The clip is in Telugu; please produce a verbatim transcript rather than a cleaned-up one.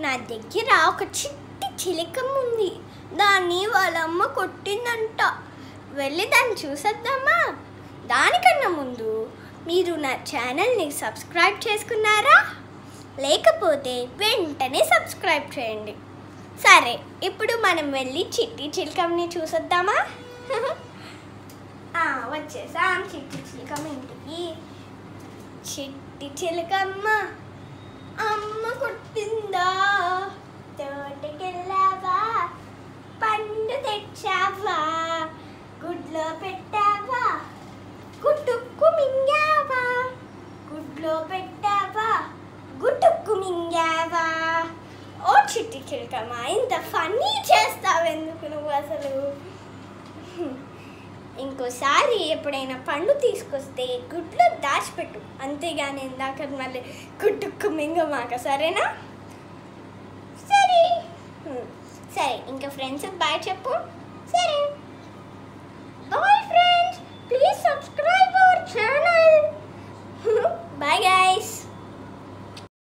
నా దగ్గర ఒక చిట్టి చిలకమ్మ ఉంది. దాన్ని వాళ్ళ అమ్మ కొట్టిందంట. వెళ్ళి దాన్ని చూసేద్దామా? దానికన్నా ముందు మీరు నా ఛానల్ని సబ్స్క్రైబ్ చేసుకున్నారా? లేకపోతే వెంటనే సబ్స్క్రైబ్ చేయండి. సరే, ఇప్పుడు మనం వెళ్ళి చిట్టి చిలకమ్మని చూసేద్దామా? వచ్చేసాం చిట్టి చిలకమ్మ ఇంటికి. చిట్టి చిలకమ్మ, అమ్మ కొట్టిందా? తోటకెళ్ళావా? పండు తెచ్చావా? గుడ్లో పెట్టావా? గుట్టుక్కు మింగావా? గుడ్లో పెట్టావా? గుట్టుక్కు మింగావా? ఓ చిట్టి చిలకమ్మ, ఇంత ఫన్నీ చేస్తావెందుకు నువ్వు అసలు? ఇంకోసారి ఎప్పుడైనా పండు తీసుకొస్తే గుడ్లో దాచిపెట్టు, అంతేగాని ఇందాక మళ్ళీ గుట్టుక్కు మింగమాక, సరేనా? సరే సరే ఇంకా ఫ్రెండ్స్ బాయ్ చెప్పు. సరే.